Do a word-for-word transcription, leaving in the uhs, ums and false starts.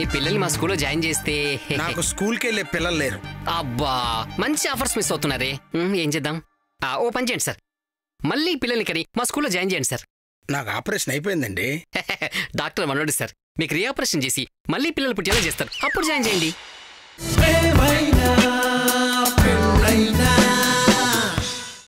మీ పిల్లల్ని మా స్కూల్లో జాయిన్ చేస్తే నాకు స్కూల్కి వెళ్ళే పిల్లలు లేరు. అబ్బా మంచి ఆఫర్స్ మిస్ అవుతున్నారే. ఏం చేద్దాం? ఓ పని చేయండి సార్, మళ్ళీ పిల్లల్ని కని మా స్కూల్లో జాయిన్ చేయండి సార్. నాకు ఆపరేషన్ అయిపోయిందండి. డాక్టర్ మనోడు సార్, మీకు రీఆపరేషన్ చేసి మళ్ళీ పిల్లలు పుట్టేలా చేస్తారు, అప్పుడు జాయిన్ చేయండి.